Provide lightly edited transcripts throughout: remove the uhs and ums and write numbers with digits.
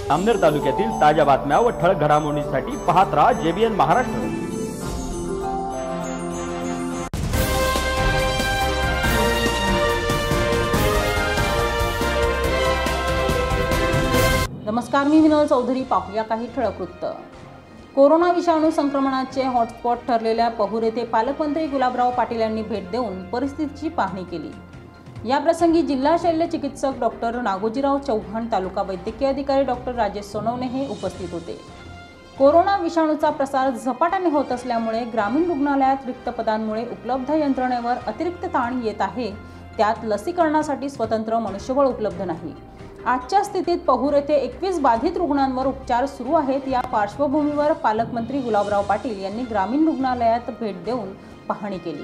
अमनेर तालुक्यातील ताज्या बातम्या व ठळक घडामोडींसाठी पाहत राहा JBN महाराष्ट्र। नमस्कार, मी विनोद चौधरी। पाहूया काही ठळक वृत्त। कोरोना विषाणू संक्रमणाचे हॉटस्पॉट ठरलेल्या पहुर येथे पालकमंत्री गुलाबराव पाटील यांनी भेट देऊन परिस्थितीची पाहणी केली। या प्रसंगी जिल्हा शल्य चिकित्सक डॉक्टर नागोजीराव चव्हाण, तालुका वैद्यकीय अधिकारी डॉक्टर राजेश सोनवणे हे उपस्थित होते। कोरोना विषाणूचा प्रसार झपाट्याने होत असल्यामुळे ग्रामीण रुग्णालयात रिक्त पदांमुळे उपलब्ध यंत्रणेवर अतिरिक्त ताण येत आहे। त्यात लसीकरणासाठी स्वतंत्र मनुष्यबळ उपलब्ध नाही। आजच्या स्थितीत पहुर येथे 21 बाधित रुग्णांवर उपचार सुरू आहेत। या पार्श्वभूमीवर पालकमंत्री गुलाबराव पाटील यांनी ग्रामीण रुग्णालयात भेट देऊन पाहणी केली।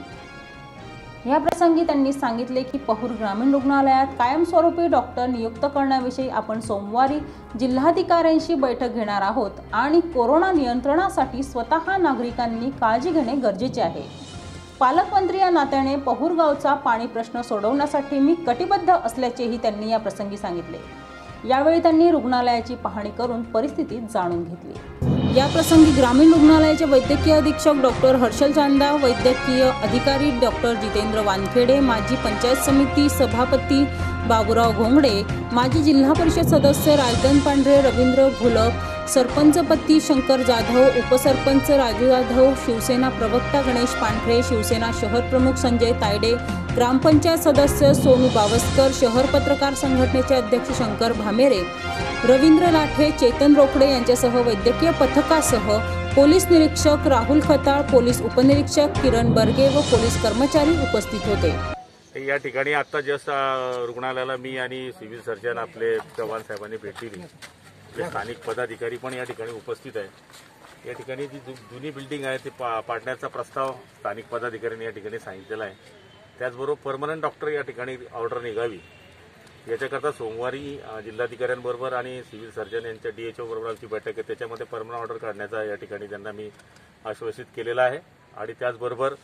या प्रसंगी त्यांनी सांगितले की पहुर ग्रामीण रुग्णालयात कायमस्वरूपी डॉक्टर नियुक्त करण्याविषयी आपण सोमवारी जिल्हाधिकाऱ्यांशी बैठक घेणार आहोत आणि कोरोना नियंत्रणासाठी स्वतः नागरिकांनी काळजी घेणे गरजेचे आहे। पालकमंत्री या नात्याने पहुर गावचा पाणी प्रश्न सोडवण्यासाठी मी कटिबद्ध असल्याचेही त्यांनी या प्रसंगी सांगितले। यावेळी त्यांनी रुग्णालयाची पाहणी करून परिस्थिती जाणून घेतली। या प्रसंगी ग्रामीण रुग्णालयाचे वैद्यकीय अधीक्षक डॉक्टर हर्षल चांदा, वैद्यकीय अधिकारी डॉक्टर जितेंद्र वानखेडे, माजी पंचायत समिती सभापती बाबूराव घोंगडे, माजी जिल्हा परिषद सदस्य राजन पांढरे, रवींद्र घुलप, सरपंच पती शंकर जाधव, उपसरपंच राजू जाधव, शिवसेना प्रवक्ता गणेश पांढरे, शिवसेना शहर प्रमुख संजय तायडे, ग्रामपंचायत सदस्य सोनू बावस्कर, शहर पत्रकार संघटनेचे अध्यक्ष शंकर भामेरे, रवींद्र लाठे, चेतन रोकडे यांच्यासह वैद्यकीय पथकासह पोलीस निरीक्षक राहुल खताळ, पोलीस उपनिरीक्षक किरण बर्गे व पोलीस कर्मचारी उपस्थित होते। या ठिकाणी आता जस्ट रुग्णालयाला मी आणि सिव्हिल सर्जन आपले चव्हाण साहेबांनी भेट दिली। स्थानिक पदाधिकारी पण या ठिकाणी उपस्थित आहे। या ठिकाणी जी जुनी बिल्डिंग आहे ती पाडण्याचा प्रस्ताव स्थानिक पदाधिकाऱ्यांनी या ठिकाणी सांगितलेला आहे। त्याचबरोबर परमनंट डॉक्टर या ठिकाणी ऑर्डर निघावी याच्याकरता सोमवारी जिल्हाधिकाऱ्यांबरोबर आणि सिव्हिल सर्जन यांच्या DHO बरोबरची बैठक आहे। त्याच्यामध्ये परमनंट ऑर्डर काढण्याचा या ठिकाणी त्यांना मी आश्वासित केलेला आहे। आणि त्याचबरोबर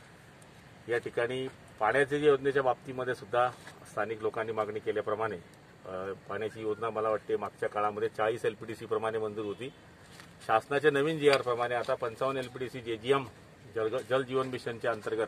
या ठिकाणी पाण्याच्या योजनेच्या बाबतीमध्ये सुद्धा स्थानिक लोकांनी मागणी केल्याप्रमाणे पाण्याची योजना मला वाटते मागच्या काळामध्ये 40 LPDC प्रमाणे मंजूर होती। शासनाच्या नवीन GR प्रमाणे आता 55 LPDC JGM जल जीवन मिशनच्या अंतर्गत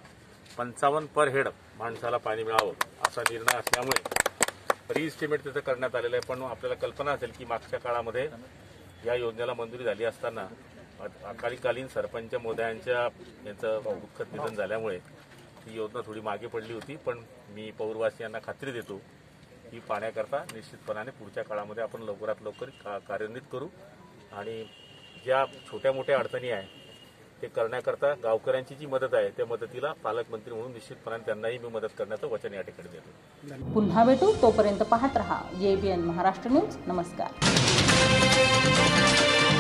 55 पर हेड माणसाला पाणी मिळावं असा निर्णय असल्यामुळे रिइस्टिमेट त्याचं करण्यात आलेलं आहे। पण आपल्याला कल्पना असेल की मागच्या काळामध्ये या योजनेला मंजुरी झाली असताना अकालीकालीन सरपंच महोदयांच्या यांचं दुःखद निधन झाल्यामुळे ही योजना थोडी मागे पडली होती। पण मी पौरवासियांना खात्री देतो की पाण्याकरता निश्चितपणाने पुढच्या काळामध्ये आपण लवकरात लवकर कार्यान्वित करू आणि ज्या छोट्या मोठ्या अडचणी आहे ते करण्याकरता गावकऱ्यांची जी मदत आहे त्या मदतीला पालकमंत्री म्हणून निश्चितपणाने त्यांनाही मी मदत करण्याचं वचन या ठिकाणी देतो। पुन्हा भेटू, तोपर्यंत पाहत रहा JBN महाराष्ट्र न्यूज। नमस्कार।